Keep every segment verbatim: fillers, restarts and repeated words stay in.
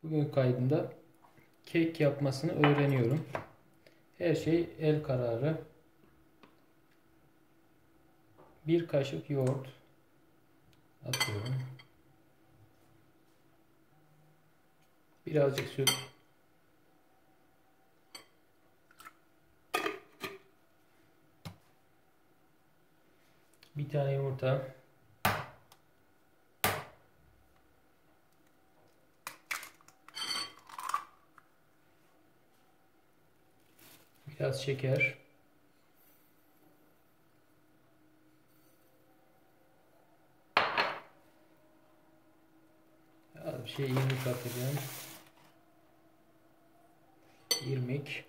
Bugün kaydında kek yapmasını öğreniyorum. Her şey el kararı. Bir kaşık yoğurt atıyorum. Birazcık süt. Bir tane yumurta. Biraz şeker. Az bir şey irmik atacağım. İrmik.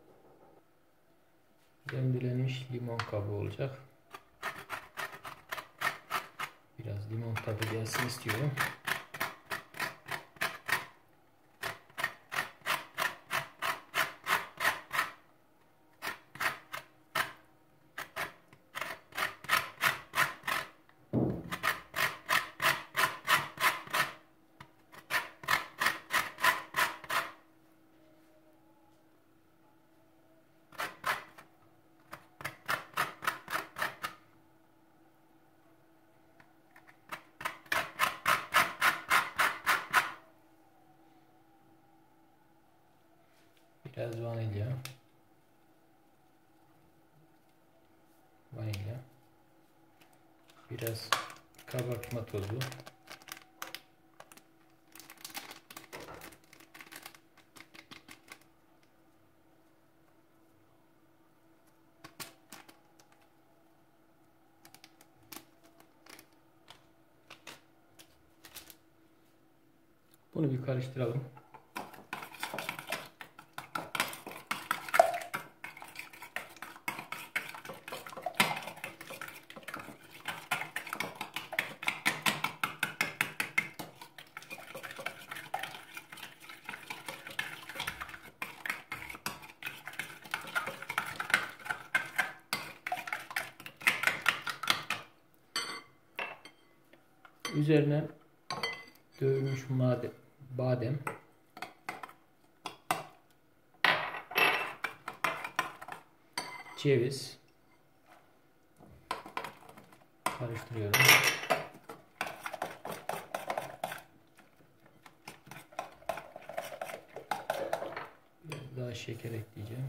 Rendelenmiş limon kabuğu olacak. Biraz limon tadı gelsin istiyorum. Biraz vanilya. Vanilya. Biraz kabartma tozu. Bunu bir karıştıralım. Üzerine dövülmüş badem, ceviz karıştırıyorum. Biraz daha şeker ekleyeceğim.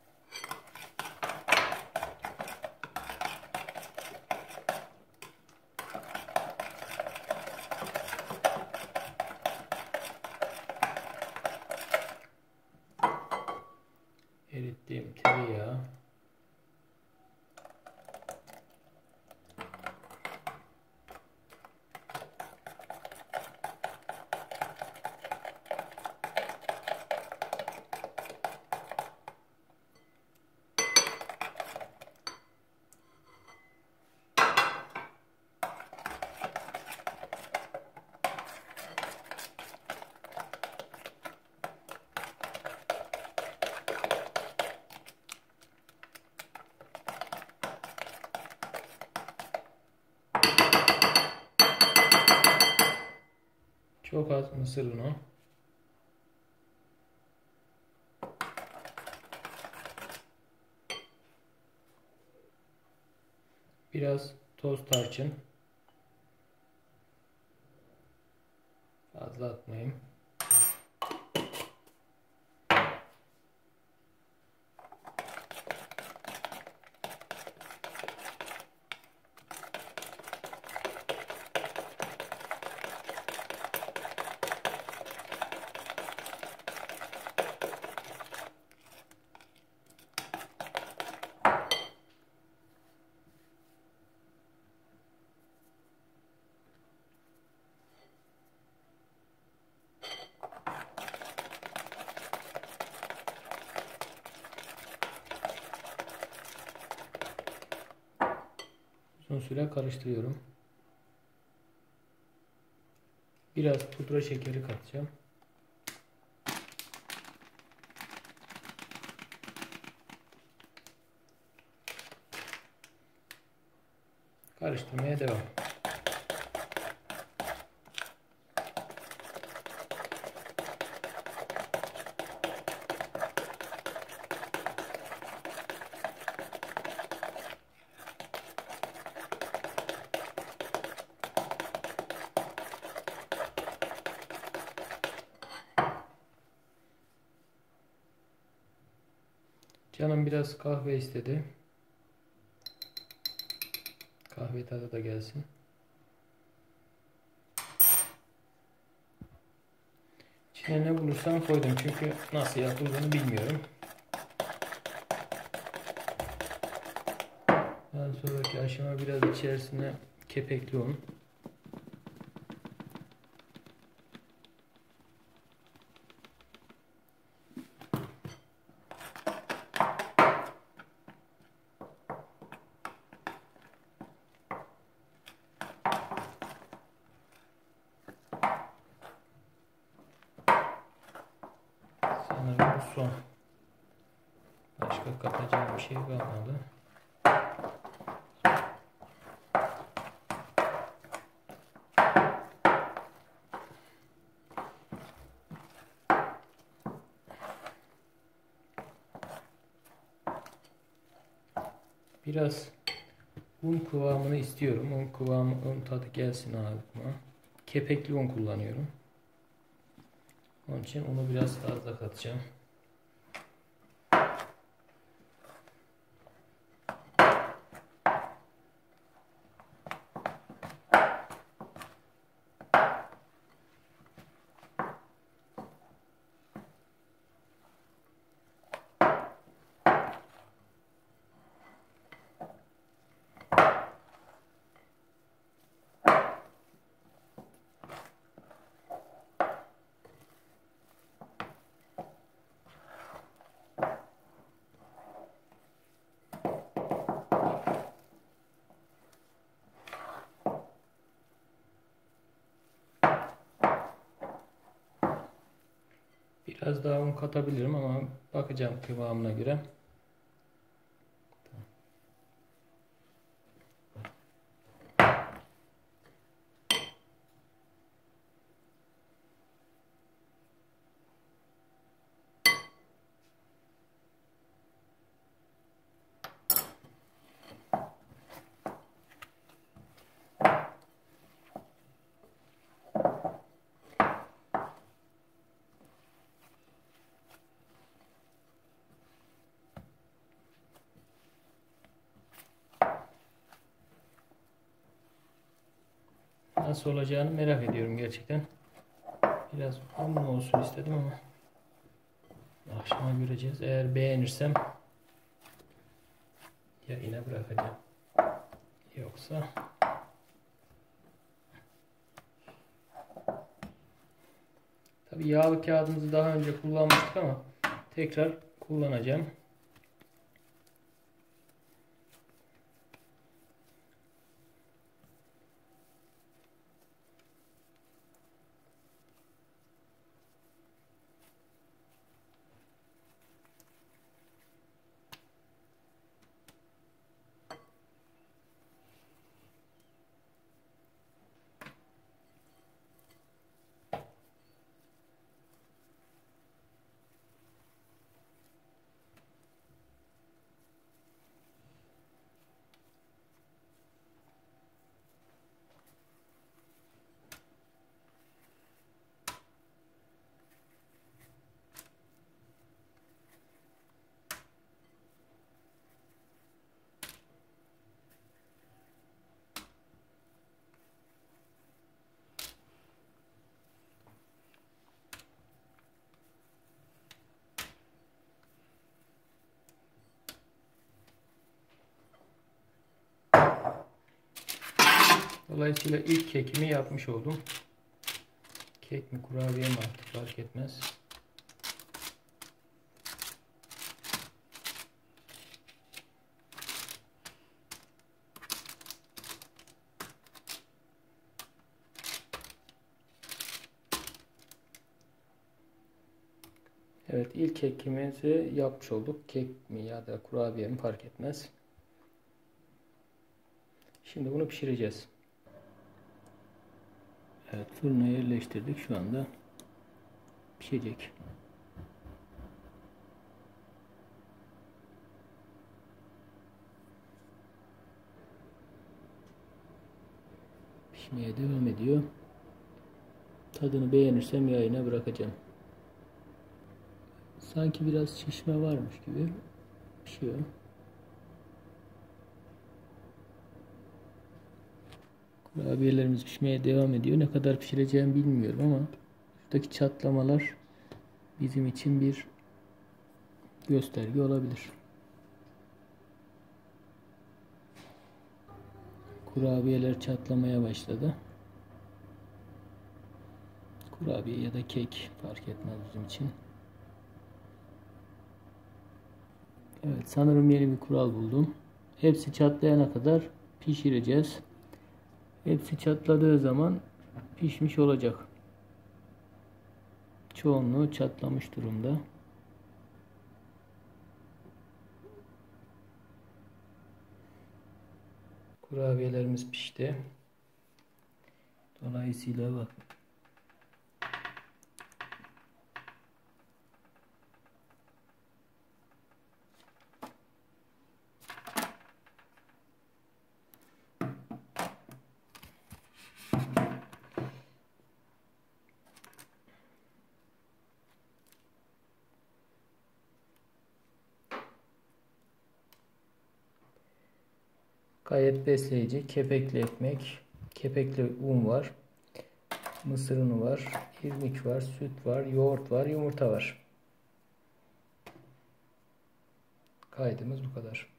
Erittiğim tereyağı. Çok az mısır unu. Biraz toz tarçın. Fazla atmayayım. Uzun süre karıştırıyorum. Biraz pudra şekeri katacağım. Karıştırmaya devam. Canım biraz kahve istedi. Kahve tadı da gelsin. İçine ne bulursam koydum çünkü nasıl yapıldığını bilmiyorum. Daha sonraki aşama biraz içerisine kepekli un. Sanırım bu son. Başka katacağım bir şey kalmadı. Biraz un kıvamını istiyorum. Un kıvamı, un tadı gelsin ağzıma. Kepekli un kullanıyorum. Onun için unu biraz fazla katacağım. Biraz daha un katabilirim ama bakacağım kıvamına göre. Nasıl olacağını merak ediyorum gerçekten. Biraz unlu olsun istedim ama akşama göreceğiz. Eğer beğenirsem ya yine bırakacağım. Yoksa tabii yağlı kağıdımızı daha önce kullanmıştık ama tekrar kullanacağım. Dolayısıyla ilk kekimi yapmış oldum. Kek mi kurabiye mi artık fark etmez. Evet, ilk kekimizi yapmış olduk. Kek mi ya da kurabiye mi fark etmez. Şimdi bunu pişireceğiz. Evet, fırına yerleştirdik. Şu anda pişecek. Pişmeye devam ediyor. Tadını beğenirsem yayına bırakacağım. Sanki biraz şişme varmış gibi. pişiyor. Kurabiyelerimiz pişmeye devam ediyor. Ne kadar pişireceğimi bilmiyorum ama şuradaki çatlamalar bizim için bir gösterge olabilir. Kurabiyeler çatlamaya başladı. Kurabiye ya da kek fark etmez bizim için. Evet, sanırım yeni bir kural buldum. Hepsi çatlayana kadar pişireceğiz. Hepsi çatladığı zaman pişmiş olacak. Çoğunluğu çatlamış durumda. Kurabiyelerimiz pişti. Dolayısıyla bak. Gayet besleyici. Kepekli ekmek, kepekli un var, mısır unu var, irmik var, süt var, yoğurt var, yumurta var. Kaydımız bu kadar.